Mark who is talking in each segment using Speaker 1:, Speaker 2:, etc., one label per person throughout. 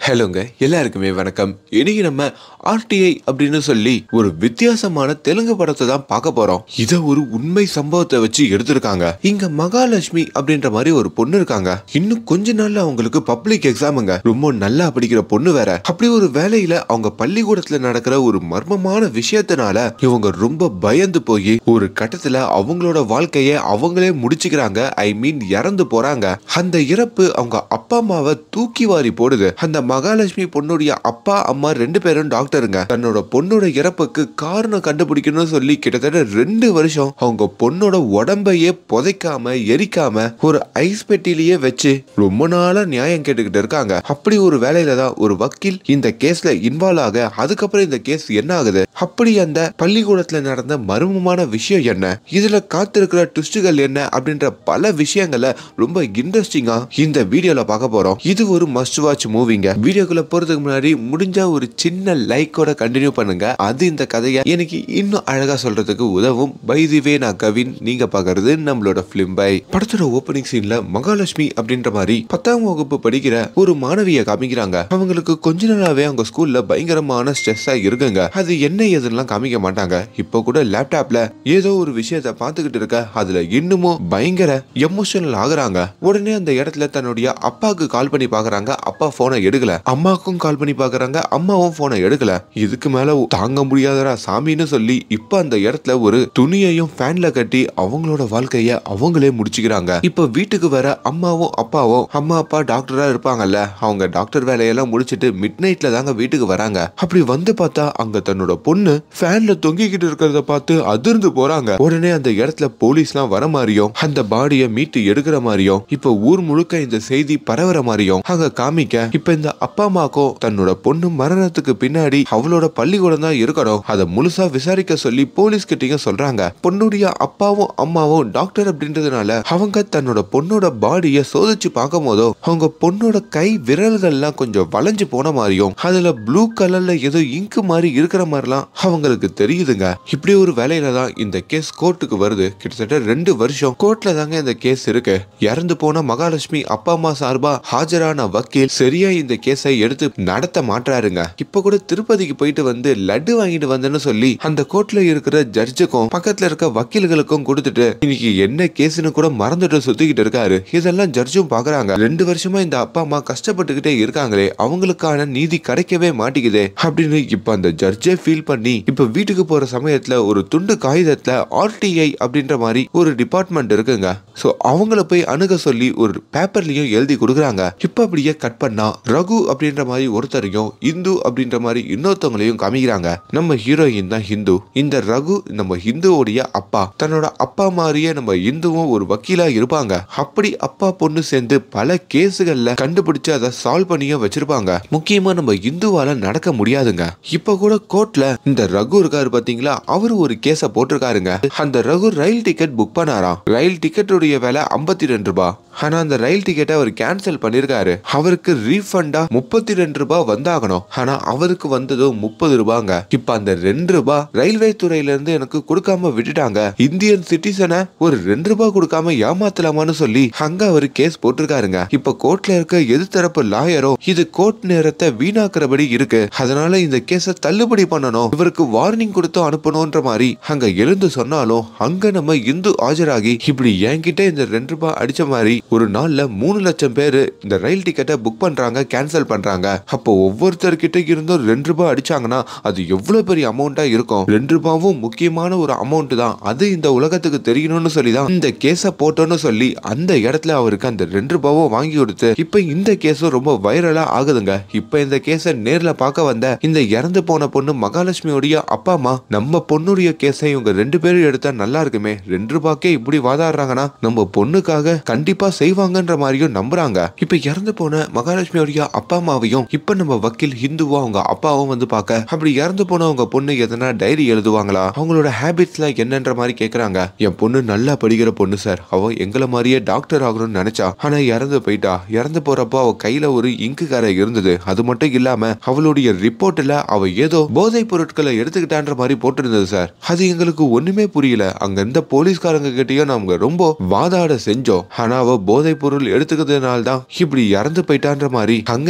Speaker 1: ஹலோங்க, எல்லாருக்குமே வணக்கம். இன்னைக்கு நம்ம ஆர்டிஐ அப்படின்னு சொல்லி ஒரு வித்தியாசமான தெலுங்கு படத்தை தான் பார்க்க போறோம். இத ஒரு உண்மை சம்பவத்தை வச்சு எடுத்திருக்காங்க. இங்க மகாலட்சுமி அப்படின்ற மாதிரி ஒரு பொண்ணு இருக்காங்க. இன்னும் கொஞ்ச நாள்ல அவங்களுக்கு பப்ளிக் எக்ஸாமுங்க. ரொம்ப நல்லா படிக்கிற பொண்ணு வேற. அப்படி ஒரு வேலையில அவங்க பள்ளிக்கூடத்துல நடக்கிற ஒரு மர்மமான விஷயத்தினால இவங்க ரொம்ப பயந்து போய் ஒரு கட்டத்துல அவங்களோட வாழ்க்கைய அவங்களே முடிச்சுக்கிறாங்க. ஐ மீன் இறந்து போறாங்க. அந்த இறப்பு அவங்க அப்பா அம்மாவை தூக்கி வாரி போடுது. அந்த மகாலட்சுமி பொண்ணுடைய அப்பா அம்மா ரெண்டு பேரும் டாக்டருங்க. தன்னோட பொண்ணோட இறப்புக்கு காரணம் கண்டுபிடிக்கணும்னு சொல்லி கிட்டத்தட்ட 2 வருஷம் அவங்க பொண்ணோட உடம்பையே புதைக்காம எரிக்காம ஒரு ஐஸ் பெட்டிலேயே வச்சு ரொம்ப நாளா நியாயம் கேட்டுக்கிட்டு இருக்காங்க. அப்படி ஒரு வேலையில தான் ஒரு வக்கீல் இந்த கேஸ்ல இன்வால்வ் ஆக, அதுக்கப்புறம் இந்த கேஸ் என்ன ஆகுது, அப்படி அந்த பள்ளிக்கூடத்துல நடந்த மர்மமான விஷயம் என்ன, இதுல காத்திருக்கிற ட்விஸ்டுகள் என்ன அப்படின்ற பல விஷயங்களை ரொம்ப இன்ட்ரெஸ்டிங்கா இந்த வீடியோல பார்க்க போறோம். இது ஒரு மஸ்ட் வாட்ச் மூவிங்க. வீடியோக்குள்ள போறதுக்கு முன்னாடி முடிஞ்ச ஒரு சின்ன லைக்கோட கண்டினியூ பண்ணுங்க. அது இந்த கதையை எனக்கு இன்னும் அழகா சொல்றதுக்கு உதவும். பை தி வே, நான் கவின், நீங்க பாக்குறது நம்மளோட பிலிம் பை. படத்தோட ஓபனிங் சீன்ல மகாலட்சுமி அப்படின்ற மாதிரி 10ஆம் வகுப்பு படிக்கிற ஒரு மாணவியை காமிக்கிறாங்க. அவங்களுக்கு கொஞ்ச நாளாவே அவங்க ஸ்கூல்ல பயங்கரமான ஸ்ட்ரெஸ்ஸா இருக்குங்க. அது என்ன ஏதுலாம் காமிக்க மாட்டாங்க. இப்போ கூட லேப்டாப்ல ஏதோ ஒரு விஷயத்தை பார்த்துக்கிட்டு இருக்க, அதுல இன்னமும் பயங்கர எமோஷனல் ஆகுறாங்க. உடனே அந்த இடத்துல தன்னுடைய அப்பாவுக்கு கால் பண்ணி பாக்குறாங்க. அப்பா போனை எடுக்கல. அம்மாக்கும் கால் பண்ணி பாக்குறாங்க. அம்மாவும் போனை எடுக்கல. இதுக்கு மேல தாங்க முடியாதரா சாமின்னு சொல்லி இப்ப அந்த இடத்துல ஒரு துணியையும் ஃபேன்ல கட்டி அவங்களோட வாழ்க்கைய அவங்களே முடிச்சுக்கிறாங்க. இப்ப வீட்டுக்கு வர அம்மாவும் அப்பாவும், அம்மா அப்பா டாக்டரா இருப்பாங்கல்ல, அவங்க டாக்டர் வேலையெல்லாம் முடிச்சிட்டு மிட் நைட்ல தாங்க வீட்டுக்கு வராங்க. அப்படி வந்து பார்த்தா அங்க தன்னோட பொண்ணு ஃபேன்ல தொங்கிக்கிட்டு இருக்கிறத பார்த்து அதிர்ந்து போறாங்க. உடனே அந்த இடத்துல போலீஸ்லாம் வர மாதிரியும் அந்த பாடியை மீட்டு எடுக்கிற மாதிரியும் இப்ப ஊர் முழுக்க இந்த செய்தி பரவுற மாதிரியும் அங்க காமிக்க, இப்ப இந்த அப்பா அம்மாக்கும் தன்னோட பொண்ணு மரணத்துக்கு பின்னாடி அவளோட பள்ளிக்கூடம் தான் இருக்கணும், அதை முழுசா விசாரிக்க சொல்லி போலீஸ் கிட்டயும் சொல்றாங்க. பொண்ணுடைய அப்பாவும் அம்மாவும் டாக்டர் அப்படின்றதுனால அவங்க தன்னோட பொண்ணோட பாடியை சோதிச்சு பார்க்கும் போதோ அவங்க பொண்ணோட கை விரல்கள்லாம் கொஞ்சம் வளைஞ்சு போன மாதிரியும் அதுல ப்ளூ கலர்ல ஏதோ இங்கு மாதிரி இருக்கிற மாதிரிலாம் அவங்களுக்கு தெரியுதுங்க. இப்படி ஒரு வேலையில தான் இந்த கேஸ் கோர்ட்டுக்கு வருது. கிட்டத்தட்ட 2 வருஷம் கோர்ட்ல தாங்க இந்த கேஸ் இருக்கு. இறந்து போன மகாலட்சுமி அப்பா அம்மா சார்பா ஆஜரான வக்கீல் சரியா இந்த கேஸை எடுத்து நடத்த மாட்டாருங்க. இப்ப கூட திருப்பதிக்கு போயிட்டு வந்து லட்டு வாங்கிட்டு வந்தேன்னு சொல்லி அந்த கோர்ட்ல இருக்கிற ஜட்ஜுக்கும் பக்கத்துல இருக்க வக்கீல்களுக்கும் கொடுத்துட்டு இன்னைக்கு என்ன கேஸ்னு கூட மறந்துட்டு சுத்திக்கிட்டு இருக்காரு. இதெல்லாம் ஜட்ஜும் பாக்குறாங்க. 2 வருஷமா இந்த அப்பா அம்மா கஷ்டப்பட்டுக்கிட்டே இருக்காங்களே, அவங்களுக்கான நீதி கிடைக்கவே மாட்டேங்குதே அப்படின்னு இப்ப அந்த ஜட்ஜே ஃபீல் பண்ணி இப்ப வீட்டுக்கு போற சமயத்துல ஒரு துண்டு காகிதத்துல ஆர்டிஐ அப்படின்ற மாதிரி ஒரு டிபார்ட்மெண்ட் இருக்குங்க. சோ அவங்கள போய் அணுக சொல்லி ஒரு பேப்பர்லயும் எழுதி கொடுக்குறாங்க. இப்ப அப்படியே கட் பண்ணா ரகு அப்படின்ற மாதிரி ஒருத்தரையும் இந்து அப்படின்ற மாதிரி இன்னொருத்தவங்களையும் காமிக்கிறாங்க. நம்ம ஹீரோயின் தான் ஹிந்து. இந்த ரகு நம்ம ஹிந்துவோடைய அப்பா. தன்னோட அப்பா மாதிரியே நம்ம இந்துவும் ஒரு வக்கீலா இருப்பாங்க. அப்படி அப்பா பொண்ணு சேர்ந்து பல கேஸுகள்ல கண்டுபிடிச்சு அதை சால்வ் பண்ணியும் வச்சிருப்பாங்க. முக்கியமா நம்ம இந்துவால நடக்க முடியாதுங்க. இப்ப கூட கோர்ட்ல இந்த ரகு இருக்காரு பாத்தீங்களா, அவரு ஒரு கேஸ போட்டிருக்காருங்க. அந்த ரகு ரயில் டிக்கெட் புக் பண்ணாராம். ரயில் டிக்கெட்டுடைய விலை 52 ரூபாய். ஆனா அந்த ரயில் டிக்கெட்டை அவர் கேன்சல் பண்ணிருக்காரு. அவருக்கு ரீஃபண்டா 32 ரூபாய் வந்தாகணும். ஆனா அவருக்கு வந்ததோ 30 ரூபாங்க. இப்ப அந்த 2 ரூபாய் ரயில்வே துறையில இருந்து எனக்கு கொடுக்காம விட்டுட்டாங்க. இந்தியன் சிட்டிசனை ஒரு 2 ரூபாய் கொடுக்காம ஏமாத்தலாமான்னு சொல்லி அங்க அவரு கேஸ் போட்டிருக்காருங்க. இப்ப கோர்ட்ல இருக்க எதிர்த்தரப்பு லாயரோ இது கோர்ட் நேரத்தை வீணாக்குறபடி இருக்கு, அதனால இந்த கேஸ தள்ளுபடி பண்ணணும், இவருக்கு வார்னிங் கொடுத்து அனுப்பணும்ன்ற மாதிரி அங்க எழுந்து சொன்னாலும் அங்க நம்ம இந்து ஆஜராகி இப்படி என்கிட்ட இந்த 2 ரூபாய் அடிச்ச மாதிரி ஒரு நாள்ல 3 லட்சம் பேரு இந்த ரயில் டிக்கெட்டை புக் பண்றாங்க, கேன்சல் பண்றாங்க. அப்போ ஒவ்வொருத்தர்கிட்ட இருந்தும் 2 ரூபாய் அடிச்சாங்கன்னா அது எவ்வளவு பெரிய அமௌண்டா இருக்கும். 2 ரூபாவும் முக்கியமான ஒரு அமௌண்ட் தான். அது இந்த உலகத்துக்கு தெரியணும்னு சொல்லிதான் இந்த கேஸ போட்டோன்னு சொல்லி அந்த இடத்துல அவருக்கு அந்த 2 ரூபாவும் வாங்கி கொடுத்து இப்ப இந்த கேஸும் ரொம்ப வைரலா ஆகுதுங்க. இப்ப இந்த கேஸ நேர்ல பார்க்க வந்த இந்த இறந்து போன பொண்ணு மகாலட்சுமியோடைய அப்பா அம்மா நம்ம பொண்ணுடைய கேஸை இவங்க 2 பேரும் எடுத்தா நல்லா இருக்குமே, 2 ரூபாய்க்கே இப்படி வாதாடுறாங்கன்னா நம்ம பொண்ணுக்காக கண்டிப்பா செய்வாங்கன்ற மாதிரியும் நம்புறாங்க. இப்ப இறந்து போன மகாலட்சுமியோடைய அப்பா அம்மாவையும் இப்ப நம்ம வக்கீல் ஹிந்துவா அவங்க அப்பாவும் வந்து பார்க்க, அப்படி இறந்து போன அவங்க பொண்ணு எதனா டைரி எழுதுவாங்களா, அவங்களோட ஹேபிட்ஸ்ல என்னன்ற மாதிரி கேக்குறாங்க. என் பொண்ணு நல்லா படிக்கிற பொண்ணு சார், அவ எங்களை மாதிரியே டாக்டர் ஆகணும்னு நினைச்சா, ஆனா இறந்து போயிட்டா. இறந்து போறப்போ அவ கையில ஒரு இங்கு காரை இருந்தது. அது மட்டும் இல்லாம அவளுடைய ரிப்போர்ட்ல அவ ஏதோ போதை பொருட்களை எடுத்துக்கிட்டான்ற மாதிரி போட்டிருந்தது சார். அது எங்களுக்கு ஒண்ணுமே புரியல. அங்க இருந்த போலீஸ்காரங்க கிட்டயும் நாம ரொம்ப வாதாட செஞ்சோம். ஆனா அவ போதை பொருள் எடுத்துக்கிறதுனால தான் இப்படி இறந்து போயிட்டான்ற மாதிரி அங்க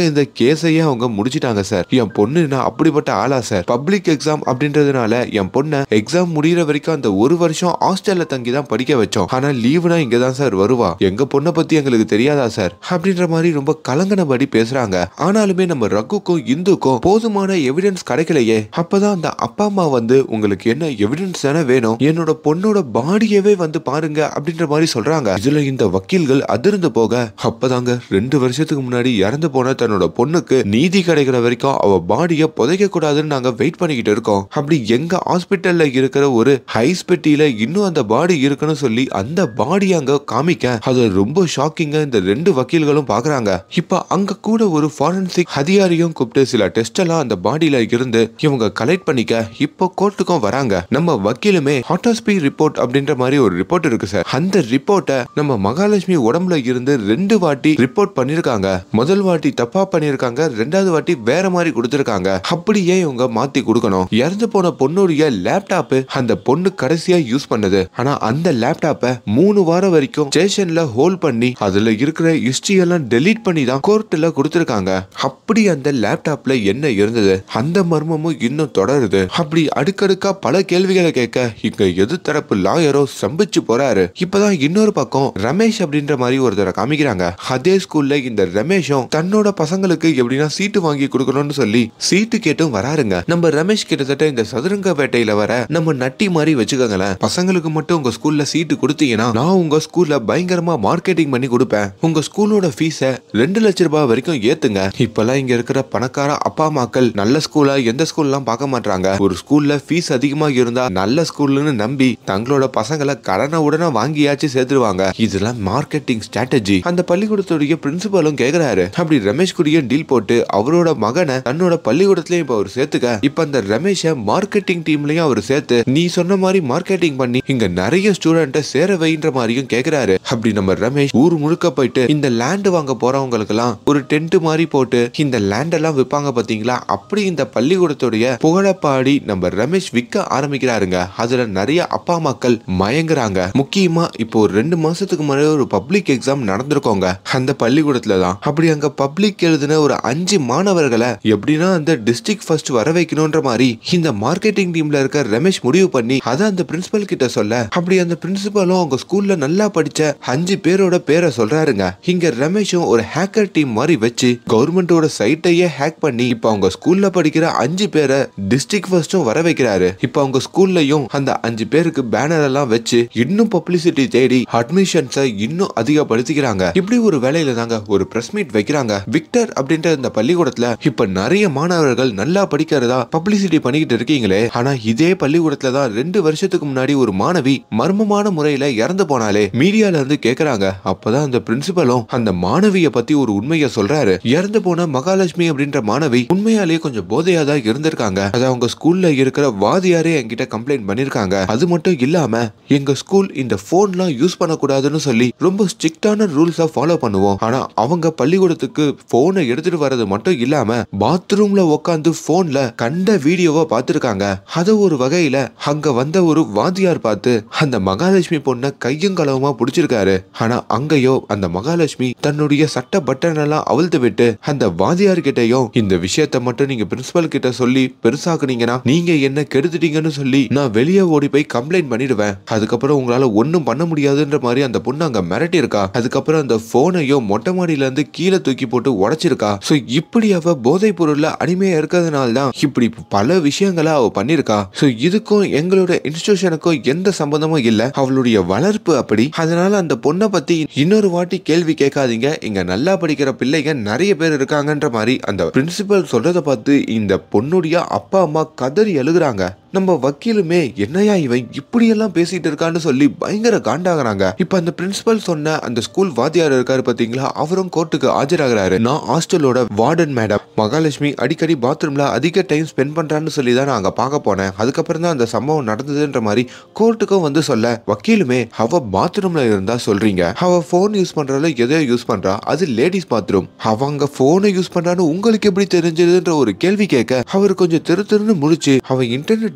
Speaker 1: இந்த கேஸையே அவங்க முடிச்சிட்டாங்க சார். என் பொண்ணு நான் அப்படிப்பட்ட ஆளா சார்? பப்ளிக் எக்ஸாம் அப்படின்றதுனால என் பொண்ணை எக்ஸாம் முடிகிற வரைக்கும் அந்த ஒரு வருஷம் ஹாஸ்டல்ல தங்கி தான் படிக்க வச்சோம். ஆனா லீவுனா இங்க தான் சார் வருவா. எங்க பொண்ணை பத்தி எங்களுக்கு தெரியாதா சார்? அப்படின்ற மாதிரி ரொம்ப கலங்கனபடி பேசுறாங்க. ஆனாலுமே நம்ம ரகுக்கும் இந்துக்கும் போதுமான எவிடன்ஸ் கிடைக்கலையே. அப்பதான் அந்த அப்பா அம்மா வந்து உங்களுக்கு என்ன எவிடன்ஸ் தானே வேணும், என்னோட பொண்ணோட பாடியவே வந்து பாருங்க அப்படின்ற மாதிரி சொல்றாங்க. இதுல இந்த வக்கீல்கள் அதிர்ந்து போக அப்பதாங்க 2 வருஷத்துக்கு முன்னாடி இறந்து போன தன்னோட பொண்ணுக்கு நீதி கிடைக்கிற வரைக்கும் அவ பாடிய புதைக்க கூடாதுன்னு நாங்க வெயிட் பண்ணிக்கிட்டு இருக்கோம். அப்படி எங்க ஹாஸ்பிட்டல்ல இருக்கிற ஒரு ஹைஸ் பெட்டியில இன்னும் அந்த பாடி இருக்குன்னு சொல்லி அந்த பாடி அங்க காமிக்க அது ரொம்ப ஷாக்கிங்கா இந்த 2 வக்கீல்களும் பாக்குறாங்க. இப்ப அங்க கூட ஒரு ஃபாரன்சிக் அதிகாரியும் கூப்பிட்டு சில டெஸ்ட் எல்லாம் அந்த பாடியில இருந்து இவங்க கலெக்ட் பண்ணிக்க இப்போ கோர்ட்டுக்கும் வராங்க. நம்ம வக்கீலுமே ஆட்டோஸ்பி ரிப்போர்ட் அப்படின்ற மாதிரி ஒரு ரிப்போர்ட் இருக்கு சார். அந்த ரிப்போர்ட்டை நம்ம மகாலட்சுமி உடம்புல இருந்து 2 வாட்டி ரிப்போர்ட் பண்ணிருக்காங்க. முதல் வாட்டி தப்பா பண்ணிருக்காங்க, 2வது வாட்டி வேற மாதிரி கொடுத்திருக்காங்க. அப்படியே இவங்க மாத்தி கொடுக்கணும். இறந்து போன பொண்ணுடைய லேப்டாப் அந்த பொண்ணு கடைசியா யூஸ் பண்ணது. ஆனா அந்த லேப்டாப்பை 3 வாரம் வரைக்கும் ஸ்டேஷன்ல ஹோல்ட் பண்ணி அதுல இருக்கிற ஹிஸ்டரி எல்லாம் டெலீட் பண்ணி தான் கோர்ட்ல கொடுத்திருக்காங்க. அப்படி அந்த லேப்டாப்ல என்ன இருந்தது, அந்த மர்மமும் இன்னும் தொடருது. அப்படி அடுக்கடுக்கா பல கேள்விகளை கேட்க இங்க எது தரப்பு லாயரோ சம்பிச்சு போறாரு. இப்பதான் இன்னொரு பக்கம் ரமேஷ் அப்படின்ற மாதிரி ஒருத்தரை காமிக்கிறாங்க. அதே ஸ்கூல்ல இந்த ரமேஷும் தன்னோட பசங்களுக்கு எப்படின்னா சீட்டு வாங்கி கொடுக்கணும்னு சொல்லி சீட்டு கேட்டும் வராருங்க. நம்ம ரமேஷ் கிட்டத்தட்ட இந்த சதுரங்க வேட்டையில வர நம்ம நட்டி மாதிரி வச்சுக்கோங்களேன். பசங்களுக்கு மட்டும் உங்க ஸ்கூல்ல சீட்டு கொடுத்தீங்கன்னா நான் உங்க ஸ்கூல்ல பயங்கரமா மார்க்கெட்டிங் பண்ணி கொடுப்பேன். உங்க ஸ்கூலோட ஃபீஸ 2 லட்சம் ரூபாய் வரைக்கும் ஏத்துங்க. இப்பெல்லாம் இங்க இருக்கிற பணக்கார அப்பா அம்மாக்கள் நல்ல ஸ்கூலா எந்த ஸ்கூல்லாம் பார்க்க மாட்டாங்க. ஒரு ஸ்கூல்ல ஃபீஸ் அதிகமா இருந்தா நல்ல ஸ்கூல்னு நம்பி தங்களோட பசங்களை கடனை உடனே வாங்கியாச்சு சேர்த்துருவாங்க. இதெல்லாம் மார்க்கெட்டிங் ஸ்ட்ராட்டஜி. அந்த பள்ளிக்கூடத்துடைய பிரின்சிபலும் கேக்குறாரு. அப்படி ரமேஷ் கூடிய டீல் போட்டு அவரோட மகனை தன்னோட பள்ளிக்கூடத்திலயும் இப்ப அவர் சேர்த்துக்க. இப்ப அந்த ரமேஷ மார்க்கெட்டிங் டீம்லயும் அவர் சேர்த்து நீ சொன்ன மாதிரி மார்க்கெட்டிங் பண்ணி இங்க நிறைய ஸ்டூடெண்ட்டை சேர வைன்ற மாதிரியும் கேக்குறாரு. அப்படி நம்ம ரமேஷ் ஊர் முழுக்க போயிட்டு இந்த லேண்ட் வாங்க போறவங்களுக்கு எல்லாம் ஒரு டென்ட் மாதிரி போட்டு இந்த லேண்ட் எல்லாம் விற்பாங்க பாத்தீங்களா, அப்படி இந்த பள்ளிக்கூடத்துடைய புகழப்பாடி நம்ம ரமேஷ் விற்க ஆரம்பிக்கிறாருங்க. அதுல நிறைய அப்பா அம்மாக்கள் மயங்குறாங்க. முக்கியமா இப்போ ஒரு 2 மாசத்துக்கு முன்னாடி ஒரு பப்ளிக் எக்ஸாம் நடந்திருக்கோங்க அந்த பள்ளிக்கூடத்துல தான். அப்படி அங்க பப்ளிக் எழுதின ஒரு 5 மாணவர்களை எப்படின்னா அந்த டிஸ்ட்ரிக்ட் ஃபர்ஸ்ட் வர வைக்கணும்ன்ற மாதிரி இந்த மார்க்கெட்டிங் டீம்ல இருக்க ரமேஷ் முடிவு பண்ணி அதை அந்த பிரின்சிபல் கிட்ட சொல்ல, அப்படி அந்த பிரின்சிபலும் அவங்க ஸ்கூல்ல நல்லா படிச்ச 5 பேரோட பேரை சொல்றாருங்க. இங்க ரமேஷும் ஒரு ஹேக்கர் டீம் மாதிரி வச்சு கவர்மெண்டோட சைட்டையே ஹேக் பண்ணி இப்ப அவங்க ஸ்கூல்ல படிக்கிற 5 பேரை டிஸ்ட்ரிக்ட் ஃபர்ஸ்டும் வர வைக்கிறாரு. இப்ப அவங்க ஸ்கூல்லயும் அந்த 5 பேருக்கு பேனர் எல்லாம் வச்சு இன்னும் பப்ளிசிட்டி தேடி அட்மிஷன்ஸை இன்னும் அதிகப்படுத்திக்கிறாங்க. இப்படி ஒரு வேலையில தாங்க ஒரு பிரஸ் மீட் வைக்கிறாங்க. விக்டர் அப்படின்ற இந்த பள்ளிக்கூடத்துல இப்ப நிறைய மாணவர்கள் நல்லா படிக்கிறதா பப்ளிசிட்டி பண்ணிக்கிட்டு இருக்கீங்களே, ஆனா இதே பள்ளிக்கூடத்துல தான் 2 வருஷத்துக்கு முன்னாடி ஒரு மாணவி மர்மமான முறையில இறந்து போனாலே மீடியால இருந்து கேக்குறாங்க. அப்பதான் அந்த பிரின்சிபலும் அந்த மாணவிய பத்தி ஒரு உண்மையை சொல்றாரு. இறந்து போன மகாலட்சுமி அப்படின்ற மாணவி உண்மையாலேயே கொஞ்சம் போதையா தான் இருந்திருக்காங்க. அது அவங்க ஸ்கூல்ல இருக்கிற வாதியாரே என்கிட்ட கம்ப்ளைண்ட் பண்ணிருக்காங்க. அது மட்டும் இல்லாம எங்க ஸ்கூல் இந்த போன்லாம் யூஸ் பண்ணக்கூடாதுன்னு சொல்லி ரொம்ப ஸ்ட்ரிக்டான ரூல்ஸா ஃபாலோ பண்ணுவோம். ஆனா அவங்க பள்ளிக்கூடத்துக்கு போனை எடுத்துட்டு வர்றது மட்டும் இல்லாம பாத்ரூம்ல உட்காந்து போன்ல கண்ட வீடியோவை பார்த்திருக்காங்க. அது ஒரு வகையில அங்க வந்த ஒரு வாதியார் பார்த்து அந்த மகாலட்சுமி பொண்ணை கையும் களவுமா பிடிச்சிருக்காரு. ஆனா அங்கயோ அந்த மகாலட்சுமி தன்னுடைய சட்ட பட்டன் எல்லாம் அவிழ்த்து விட்டு அந்த வாதியார் கிட்டையும் இந்த விஷயத்த மட்டும் நீங்க பிரின்சிபல் கிட்ட சொல்லி பெருசாக்குனீங்கன்னா நீங்க என்ன கெடுத்துட்டீங்கன்னு சொல்லி நான் வெளியே ஓடி போய் கம்ப்ளைண்ட் பண்ணிடுவேன். அதுக்கப்புறம் உங்களால ஒன்னும் பண்ண முடியாதுன்ற மாதிரி அந்த பொண்ணு அங்க மிரட்டி இருக்கா. அதுக்கப்புறம் அந்த போனையும் மொட்டை மாடியில இருந்து கீழே தூக்கி போட்டு உடைச்சிருக்கா. சோ இப்படி அவ போதை பொருள்ல அடிமையா இருக்கிறதுனால தான் இப்படி பல விஷயங்களை அவ பண்ணிருக்கா. சோ இதுக்கும் எங்களோட இன்ஸ்டிடியூஷனுக்கும் எந்த சம்பந்தமும் இல்ல, அவளுடைய வளர்ப்பு அப்படி. அதனால அந்த பொண்ணை பத்தி இன்னொரு வாட்டி கேள்வி கேட்காதீங்க, இங்க நல்லா படிக்கிற பிள்ளைங்க நிறைய பேர் இருக்காங்கன்ற மாதிரி அந்த பிரின்சிபல் சொல்றதை பார்த்து இந்த பொண்ணுடைய அப்பா அம்மா கதறி எழுதுறாங்க. நம்ம வக்கீலுமே என்னையா இவன் இப்படி எல்லாம் பேசிட்டு இருக்கான்னு சொல்லி பயங்கர காண்டாகிறாங்க. இப்ப அந்த பிரின்சிபல் சொன்ன அந்த ஸ்கூல் வாத்தியார் இருக்காரு பாத்தீங்களா, அவரும் கோர்ட்டுக்கு ஆஜராகிறாரு. நான் ஹாஸ்டலோட வார்டன் மேடம் மகாலட்சுமி அடிக்கடி பாத்ரூம்ல அதிக டைம் ஸ்பெண்ட் பண்றான்னு சொல்லி தான் நான் அங்க பார்க்க போனேன். அதுக்கப்புறம் தான் அந்த சம்பவம் நடந்ததுன்ற மாதிரி கோர்ட்டுக்கும் வந்து சொல்ல, வக்கீலுமே அவ பாத்ரூம்ல இருந்தா சொல்றீங்க, அவ போன் யூஸ் பண்றதுல எதையோ யூஸ் பண்றா, அது லேடிஸ் பாத்ரூம், அவங்க போனை யூஸ் பண்றான்னு உங்களுக்கு எப்படி தெரிஞ்சதுன்ற ஒரு கேள்வி கேட்க அவர் கொஞ்சம் திருன்னு முடிச்சு அவ இன்டர்நெட்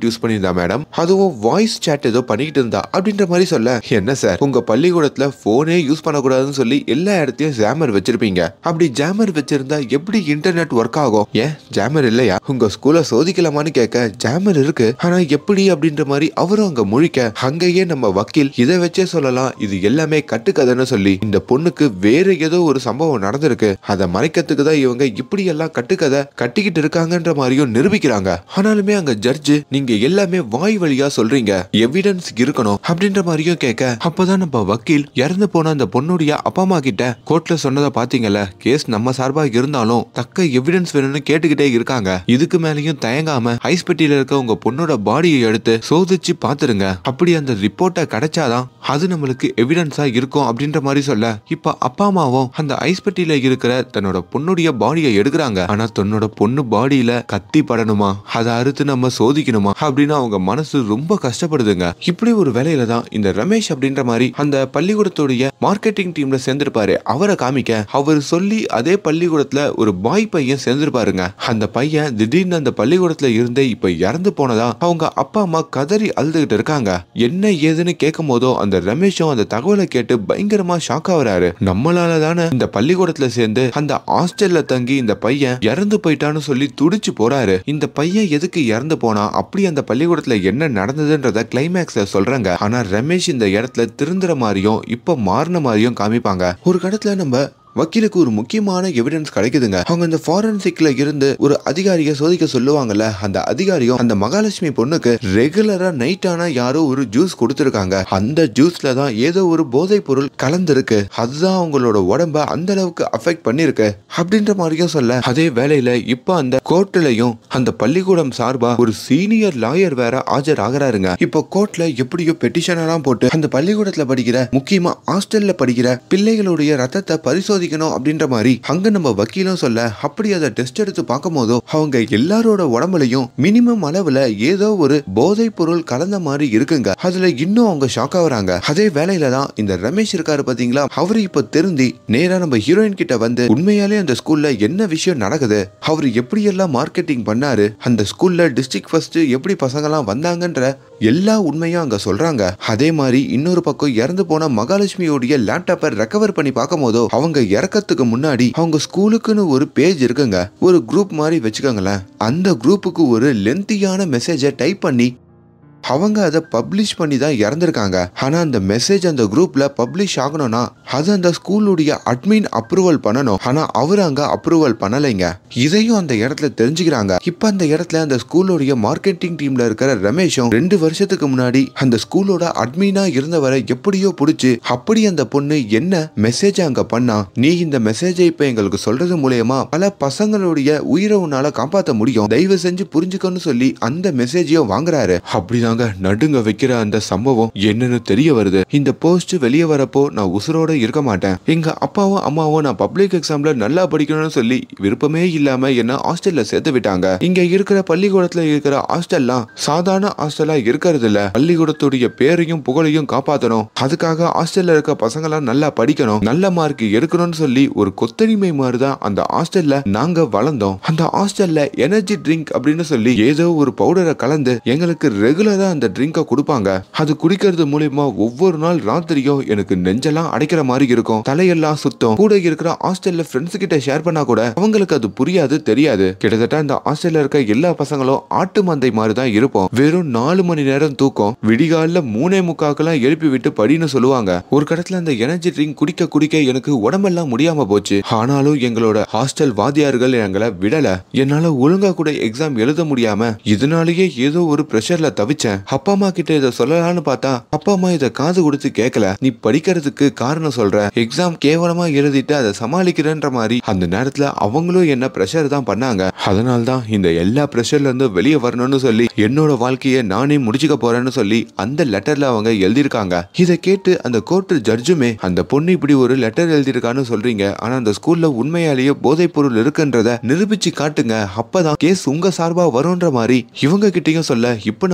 Speaker 1: இன்டர்நெட் யூஸ் பண்ணியிருந்தா மேடம், அதுவும் வாய்ஸ் சாட் ஏதோ பண்ணிக்கிட்டு இருந்தா அப்படின்ற மாதிரி சொல்ல, என்ன சார் உங்க பள்ளிக்கூடத்துல போனே யூஸ் பண்ணக்கூடாதுன்னு சொல்லி எல்லா இடத்தையும் ஜாமர் வச்சிருப்பீங்க, அப்படி ஜாமர் வச்சிருந்தா எப்படி இன்டர்நெட் ஒர்க் ஆகும்? ஏன் ஜாமர் இல்லையா? உங்க ஸ்கூல்ல சோதிக்கலாமான்னு கேட்க, ஜாமர் இருக்கு, ஆனா எப்படி அப்படின்ற மாதிரி அவரும் அங்க முழிக்க, அங்கேயே நம்ம வக்கீல் இதை வச்சே சொல்லலாம் இது எல்லாமே கட்டுக்கதைன்னு சொல்லி இந்த பொண்ணுக்கு வேற ஏதோ ஒரு சம்பவம் நடந்திருக்கு, அதை மறைக்கிறதுக்கு தான் இவங்க இப்படி எல்லாம் கட்டுக்கதை கட்டிக்கிட்டு இருக்காங்கன்ற மாதிரியும் நிரூபிக்கிறாங்க. ஆனாலுமே அங்க ஜட்ஜு நீங்க எல்லாமே வாய் வழியா சொல்றீங்க, எவிடன்ஸ் இருக்கணும் அப்படின்ற மாதிரியும் கேட்க, அப்பதான் நம்ம வக்கீல் இறந்து போன அந்த பொண்ணுடைய அப்பா அம்மா கிட்ட கோர்ட்ல சொன்னதை பாத்தீங்கல்ல, கேஸ் நம்ம சார்பா இருந்தாலும் தக்க எவிடன்ஸ் வேணும்னு கேட்டுக்கிட்டே இருக்காங்க, இதுக்கு மேலேயும் தயங்காம ஐஸ் பெட்டியில இருக்க உங்க பொண்ணோட பாடியை எடுத்து சோதிச்சு பாத்துருங்க, அப்படி அந்த ரிப்போர்ட்டை கிடைச்சாதான் அது நம்மளுக்கு எவிடன்ஸா இருக்கும் அப்படின்ற மாதிரி சொல்ல, இப்ப அப்பா அம்மாவும் அந்த ஐஸ் பெட்டியில இருக்கிற தன்னோட பொண்ணுடைய பாடியை எடுக்கிறாங்க. ஆனா தன்னோட பொண்ணு பாடியில கத்தி படணுமா, அதை அறுத்து நம்ம சோதிக்கணுமா அப்படின்னு அவங்க மனசு ரொம்ப கஷ்டப்படுதுங்க. இப்படி ஒரு வேலையில தான் இந்த ரமேஷ் அப்படின்ற மாதிரி அந்த பள்ளிக்கூடத்துடைய மார்க்கெட்டிங் டீம்ல சேர்ந்திருப்பாரு. அவரை காமிக்க அவர் சொல்லி அதே பள்ளிக்கூடத்துல ஒரு பாய் பையன் சேர்ந்திருப்பாருங்க. அந்த பையன் திடீர்னு அந்த பள்ளிக்கூடத்துல இருந்தே இப்ப இறந்து போனதா அவங்க அப்பா அம்மா கதறி அழுதுகிட்டு இருக்காங்க. என்ன ஏதுன்னு கேட்கும் போதோ அந்த ரமேஷும் அந்த தகவலை கேட்டு பயங்கரமா ஷாக் ஆகுறாரு. நம்மளால தானே இந்த பள்ளிக்கூடத்துல சேர்ந்து அந்த ஹாஸ்டல்ல தங்கி இந்த பையன் இறந்து போயிட்டான்னு சொல்லி துடிச்சு போறாரு. இந்த பையன் எதுக்கு இறந்து போனா, அப்படி அந்த பள்ளிக்கூடத்துல என்ன நடந்ததுன்றத கிளைமேக்ஸ்ல சொல்றாங்க. ஆனா ரமேஷ் இந்த இடத்துல திருந்துற மாதிரியும் இப்ப மாறின மாதிரியும் காமிப்பாங்க. ஒரு கடத்துல நம்ம வக்கீலுக்கு ஒரு முக்கியமான எவிடன்ஸ் கிடைக்குதுங்க. அவங்க இந்த ஃபாரன்சிக்ல இருந்து ஒரு அதிகாரியை சோதிக்க சொல்லுவாங்கல்ல, அந்த அதிகாரியும் அந்த மகாலட்சுமி பொண்ணுக்கு ரெகுலரா நைட் ஆனா யாரோ ஒரு ஜூஸ் கொடுத்திருக்காங்க, அந்த ஜூஸ்ல தான் ஏதோ ஒரு போதைப் பொருள் கலந்துருக்கு, அதுதான் அவங்களோட உடம்ப அந்த அளவுக்கு அஃபெக்ட் பண்ணிருக்கு அப்படின்ற மாதிரியும் சொல்ல, அதே வேளையில இப்ப அந்த கோர்ட்லயும் அந்த பள்ளிக்கூடம் சார்பா ஒரு சீனியர் லாயர் வேற ஆஜர் ஆகிறாருங்க. இப்போ கோர்ட்ல எப்படியோ பெட்டிஷன் எல்லாம் போட்டு அந்த பள்ளிக்கூடத்துல படிக்கிற, முக்கியமா ஹாஸ்டல்ல படிக்கிற பிள்ளைகளுடைய ரத்தத்தை பரிசோதி அப்படின்ற மாதிரி அங்க நம்ம வக்கீலும் சொல்ல, அப்படி அதை டெஸ்ட் எடுத்து பார்க்கும் போதோ அவங்க எல்லாரோட உடம்புலையும் மினிமம் அளவுல ஏதோ ஒரு போதைப் பொருள் கலந்த மாதிரி இருக்குங்க. அதுல இன்னும் அவங்க ஷாக் ஆகுறாங்க. அதே வேலையில தான் இந்த ரமேஷ் இருக்காரு பாத்தீங்களா, அவரு இப்ப திருந்தி நேரா நம்ம ஹீரோயின் கிட்ட வந்து உண்மையாலே அந்த ஸ்கூல்ல என்ன விஷயம் நடக்குது, அவரு எப்படி எல்லாம் மார்க்கெட்டிங் பண்ணாரு, அந்த ஸ்கூல்ல டிஸ்ட்ரிக்ட் ஃபர்ஸ்ட் எப்படி பசங்க எல்லாம் வந்தாங்கன்ற எல்லா உண்மையும் அங்க சொல்றாங்க. அதே மாதிரி இன்னொரு பக்கம் இறந்து போன மகாலட்சுமியோடைய லேப்டாப்பை ரெக்கவர் பண்ணி பார்க்கும் போதோ அவங்க இறக்கத்துக்கு முன்னாடி அவங்க ஸ்கூலுக்குன்னு ஒரு பேஜ் இருக்குங்க, ஒரு குரூப் மாதிரி வச்சுக்கோங்களேன், அந்த குரூப்புக்கு ஒரு லென்த்தியான மெசேஜை டைப் பண்ணி அவங்க அதை பப்ளிஷ் பண்ணி தான் இறந்திருக்காங்க. ஆனா அந்த மெசேஜ் அந்த குரூப்ல பப்ளிஷ் ஆகணும்னா அது அந்த ஸ்கூலுடைய அட்மின் அப்ரூவல் பண்ணணும். ஆனா அவர் அங்க அப்ரூவல் பண்ணலைங்க. இதையும் அந்த இடத்துல தெரிஞ்சுக்கிறாங்க. இப்ப அந்த இடத்துல அந்த ஸ்கூலுடைய மார்க்கெட்டிங் டீம்ல இருக்கிற ரமேஷும் 2 வருஷத்துக்கு முன்னாடி அந்த ஸ்கூலோட அட்மினா இருந்தவரை எப்படியோ புடிச்சு, அப்படி அந்த பொண்ணு என்ன மெசேஜ் அங்க பண்ணா, நீ இந்த மெசேஜை இப்ப எங்களுக்கு சொல்றது மூலமா பல பசங்களுடைய உயிரை உன்னால காப்பாற்ற முடியும், தயவு செஞ்சு புரிஞ்சுக்கணும்னு சொல்லி அந்த மெசேஜையும் வாங்குறாரு. அப்படிதான் நடுங்க வைக்கிற அந்த சம்பவம் என்னன்னு தெரிய வருது. இந்த போஸ்ட் வெளியே வரப்போ நான் உசுரோட இருக்க மாட்டேன், எங்க அப்பாவும் அம்மாவும் நான் பப்ளிக் எக்ஸாம்ல நல்லா படிக்கணும்னு சொல்லி விருப்பமே இல்லாம என்ன ஹாஸ்டல்ல சேர்த்து விட்டாங்க. இங்க இருக்கிற பள்ளிக்கூடத்துல இருக்கிற ஹாஸ்டல்லாம் சாதாரண ஹாஸ்டலா இருக்கிறது இல்ல, பள்ளிக்கூடத்துடைய பேரையும் புகழையும் காப்பாற்றணும், அதுக்காக ஹாஸ்டல்ல இருக்க பசங்க எல்லாம் நல்லா படிக்கணும், நல்ல மார்க் எடுக்கணும்னு சொல்லி ஒரு கொத்தடிமை மாதிரிதான் அந்த ஹாஸ்டல்ல நாங்க வளர்ந்தோம். அந்த ஹாஸ்டல்ல எனர்ஜி ட்ரிங்க் அப்படின்னு சொல்லி ஏதோ ஒரு பவுடரை கலந்து எங்களுக்கு ரெகுலரா அந்த ட்ரிங்கை கொடுப்பாங்க. அது குடிக்கிறது மூலமா ஒவ்வொரு நாள் ராத்திரியும் எனக்கு நெஞ்செல்லாம் அடைக்கிற மாதிரி இருக்கும், தலையெல்லாம் சுத்தம். கூட இருக்கிற ஹாஸ்டல்ல ஃப்ரெண்ட்ஸ் கிட்ட ஷேர் பண்ணா கூட அவங்களுக்கு அது புரியாது, தெரியாது. கிட்டத்தட்ட அந்த ஹாஸ்டல்ல இருக்க எல்லா பசங்களும் ஆட்டு மந்தை மாதிரி தான் இருப்போம். வெறும் 4 மணி நேரம் தூக்கம், விடிகால 3:45 எழுப்பி விட்டு படின்னு சொல்லுவாங்க. ஒரு கடத்துல அந்த எனர்ஜி ட்ரிங்க் குடிக்க குடிக்க எனக்கு உடம்பெல்லாம் முடியாம போச்சு. ஆனாலும் எங்களோட ஹாஸ்டல் வாத்தியார்கள் எங்களை விடல. என்னால ஒழுங்கா கூட எக்ஸாம் எழுத முடியாம இதனாலேயே ஏதோ ஒரு பிரஷர்ல தவிச்சேன். அப்பா அம்மா கிட்ட இதை சொல்லலாம்னு பார்த்தா அப்பா அம்மா இதை காது கொடுத்து கேட்கல. நீ படிக்கிறதுக்கு காரணம் சொல்ற, எக்ஸாம் கேவலமா எழுதிட்டு அதை சமாளிக்கிறன்ற மாதிரி அந்த நேரத்துல அவங்களும் என்ன பிரஷர் தான் பண்ணாங்க. அதனால்தான் இந்த எல்லா பிரஷர்ல இருந்து வெளியே வரணும்னு சொல்லி என்னோட வாழ்க்கையை நானே முடிச்சுக்க போறேன்னு சொல்லி அந்த லெட்டர்ல அவங்க எழுதியிருக்காங்க. இதை கேட்டு அந்த கோர்ட் ஜட்ஜுமே, அந்த பொண்ணு இப்படி ஒரு லெட்டர் எழுதியிருக்கான்னு சொல்றீங்க, ஆனா அந்த ஸ்கூல்ல உண்மையாலேயே போதைப் பொருள் இருக்குன்றத நிரூபிச்சு காட்டுங்க, அப்பதான் கேஸ் உங்க சார்பா வரும்ன்ற மாதிரி இவங்க கிட்டையும் சொல்ல, இப்ப நம்ம ஹீரோ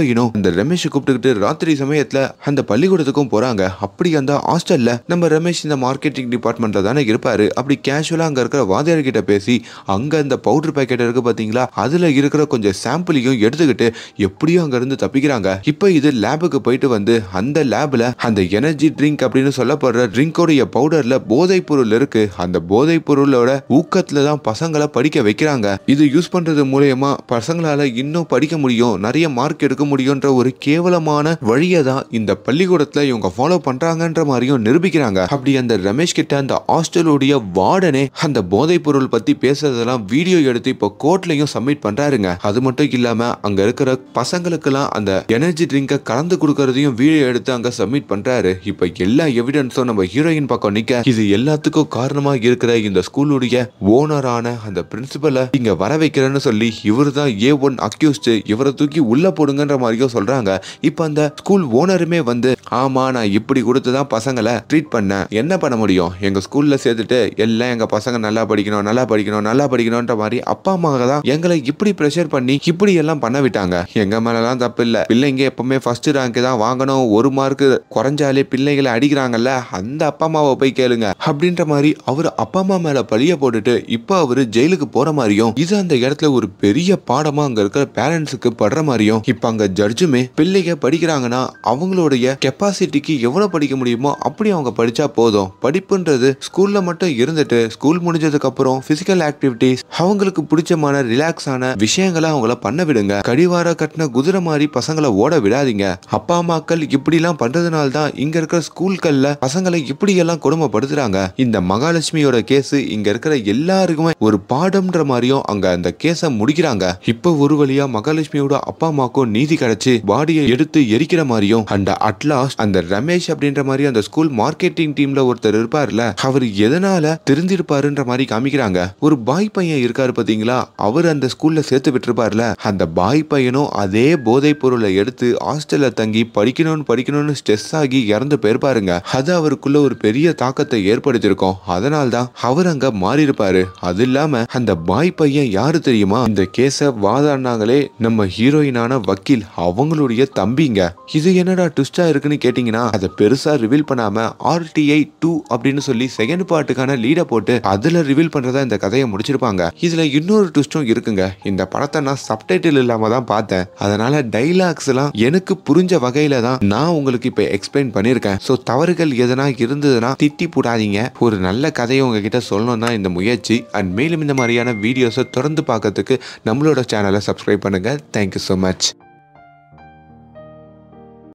Speaker 1: ஹீரோயினும் இந்த ரமேஷ் கூப்பிட்டுக்கிட்டு ராத்திரி சமயத்துல அந்த பள்ளிக்கூடத்துக்கும் போறாங்க. அப்படி அந்த ஹாஸ்டல்ல நம்ம ரமேஷ் இந்த மார்க்கெட்டிங் டிபார்ட்மெண்ட்ல தானே இருப்பாரு. அப்படி கேஷுவலா அங்க இருக்கிற வாத்தியார் கிட்ட பேசி அங்க அந்த பவுடர் பாக்கெட் இருக்கு பாத்தீங்களா, அதுல இருக்கிற கொஞ்சம் சாம்பிளையும் எடுத்துக்கிட்டு எப்படியும் அங்க இருந்து தப்பிக்கிறாங்க. இப்ப இது லேபுக்கு போயிட்டு வந்து அந்த லேப்ல அந்த எனர்ஜி ட்ரிங்க் அப்படின்னு சொல்லப்படுற ட்ரிங்கோடைய பவுடர்ல போதைப் பொருள் இருக்கு. அந்த போதைப் பொருளோட ஊக்கத்துல தான் பசங்களை படிக்க வைக்கிறாங்க. இது யூஸ் பண்றது மூலமா பசங்களால இன்னும் படிக்க முடியும், நிறைய மார்க் எடுக்க முடியும்ன்ற ஒரு கேவலமான வழியை தான் இந்த பள்ளிக்கூடத்துல இவங்க ஃபாலோ பண்றாங்கன்ற மாதிரியும் நிரூபிக்கிறாங்க. அப்படி அந்த ரமேஷ் கிட்ட அந்த ஹாஸ்டலுடைய வார்டனே அந்த போதைப் பொருள் பத்தி பேசுறதெல்லாம் வீடியோ எடுத்து இப்போ கோர்ட்லயும் சப்மிட் பண்றாருங்க. அது மட்டும் இல்லாம அங்க இருக்கிற பசங்களுக்கெல்லாம் அந்த எனர்ஜி ட்ரிங்கை கலந்து கொடுக்கறதையும் வீடியோ எடுத்து அங்க சப்மிட் பண்றாரு. இப்ப எல்லா எவிடன்ஸும் நம்ம ஹீரோயின் பக்கம் நிக்க இது எல்லாத்துக்கும் காரணமா இருக்கிற இந்த ஸ்கூலுடைய ஓனரான அந்த பிரின்சிபலை இங்க வர வைக்கிறேன்னு சொல்லி இவர் தான் A1 அக்யூஸ்ட், இவரை தூக்கி உள்ள போடுங்கன்ற மாதிரியும் சொல்றாங்க. இப்ப அந்த ஸ்கூல் ஓனருமே வந்து ஆமா நான் இப்படி கொடுத்துதான் பசங்களை ட்ரீட் பண்ணேன், என்ன பண்ண முடியும், எங்க ஸ்கூல்ல சேர்த்துட்டு எல்லாம் எங்க பசங்க நல்லா படிக்கணும் நல்லா படிக்கணும் நல்லா படிக்கணும்ன்ற மாதிரி அப்பா அம்மா தான் எங்களை இப்படி பிரஷர் பண்ணி இப்படி எல்லாம் பண்ண விட்டாங்க. எங்க மேலாம் தப்பு இல்ல, பிள்ளைங்க எப்பவுமே ஃபர்ஸ்ட் ரேங்க் தான் வாங்கணும், ஒரு மார்க் குறைஞ்சாலே பிள்ளைகளை அடிக்கிறாங்கல்ல, அந்த அப்பா அம்மாவை போய் கேளுங்க அப்படின்ற மாதிரி அவர் அப்பா அம்மா மேல பழிய போட்டுட்டு இப்ப அவரு ஜெயிலுக்கு போற மாதிரியும் இது அந்த இடத்துல ஒரு பெரிய பாடமா அங்க இருக்கிற பேரண்ட்ஸுக்கு படுற மாதிரியும் இப்ப அங்க ஜட்ஜுமே பிள்ளைங்க படிக்கிறாங்கன்னா அவங்களுடைய கெப்பாசிட்டிக்கு எவ்வளவு படிக்க முடியுமோ அப்படி அவங்க படிச்சா போதும், படிப்புன்றது ஸ்கூல்ல மட்டும் இருந்துட்டு ஸ்கூல் முடிஞ்சதுக்கு அப்புறம் பிசிக்கல் ஆக்டிவிட்டிஸ் அவங்களுக்கு பிடிச்சமான ரிலாக்ஸ் ஆன விஷயங்களை அவங்கள பண்ண விடுங்க, கடிவார கட்டின குதிரை மாதிரி பசங்களை ஓட விடாதீங்க. அப்பா அம்மாக்கள் இப்படி எல்லாம் பண்றதுனால தான் இங்க இருக்கிற ஸ்கூல்கள்ல பசங்களை இப்படி எல்லாம் கொடுமைப்படுத்துறாங்க. இந்த மகாலட்சுமியோட கேஸ் இங்க இருக்கிற எல்லாருக்குமே ஒரு பாடம்ன்ற மாதிரியும் அங்க அந்த கேஸ முடிக்கிறாங்க. இப்ப ஒரு வழியா மகாலட்சுமியோட அப்பா அம்மாக்கும் நீதி கிடைச்சு பாடியை எடுத்து எரிக்கிற மாதிரியும் அந்த அட்லாஸ்ட் அந்த ரமேஷ் அப்படின்ற மாதிரி அந்த ஸ்கூல் மார்க்கெட்டிங் டீம்ல ஒருத்தர் இருப்பார்ல, அவர் எதனால தெரிஞ்சிருப்பாருன்ற மாதிரி காமிக்கிறாங்க. ஒரு பாய் பையன் இருக்காரு பாத்தீங்களா, அவர் அந்த ஸ்கூல்ல சேர்த்து விட்டுருப்பார்ல, அந்த பாய் பையனும் அதே போதைப் பொருளை எடுத்து ஹாஸ்டல்ல தங்கி படிக்கணும்னு ஸ்ட்ரெஸ் ஆகி இறந்து போயிருப்பாருங்க. அது அவருக்குள்ள ஒரு பெரிய தாக்கத்தை ஏற்படுத்தியிருக்கும். அதனால்தான் அவர் அங்க மாறி இருப்பாரு. அது இல்லாம அந்த பாய் பையன் யாரு தெரியுமா, இந்த கேஸ வாதாடினாங்களே நம்ம ஹீரோயினான வக்கீல் அவங்களுடைய தம்பிங்க. இது என்னடா ட்விஸ்டா இருக்குன்னு கேட்டீங்கன்னா அதை பெருசா ரிவீல் பண்ணாம RTI 2 அப்படின்னு சொல்லி செகண்ட் பார்ட்டுக்கான லீட போட்டு அதுல ரிவீல் பண்றதா இந்த கதையை முடிச்சிருப்பாங்க. இதுல இன்னொரு ட்விஸ்டும் இருக்குங்க. இந்த படத்தை நான் சப்டைட்டில் இல்லாம தான் பார்த்தேன், அதனால டைலாக்ஸ் எல்லாம் எனக்கு புரிஞ்ச வகையில தான் நான் உங்களுக்கு இப்ப எக்ஸ்பிளைன் பண்ணிருக்கேன். சோ தவறுகள் எதனா இருந்ததுன்னா திட்டி போடாதீங்க. ஒரு நல்ல கதையை உங்ககிட்ட சொல்லணும் தான் இந்த முயற்சி. அண்ட் மேலும் இந்த மாதிரியான வீடியோஸை தொடர்ந்து பார்க்கறதுக்கு நம்மளோட சேனலை சப்ஸ்கிரைப் பண்ணுங்க. Thank you so much.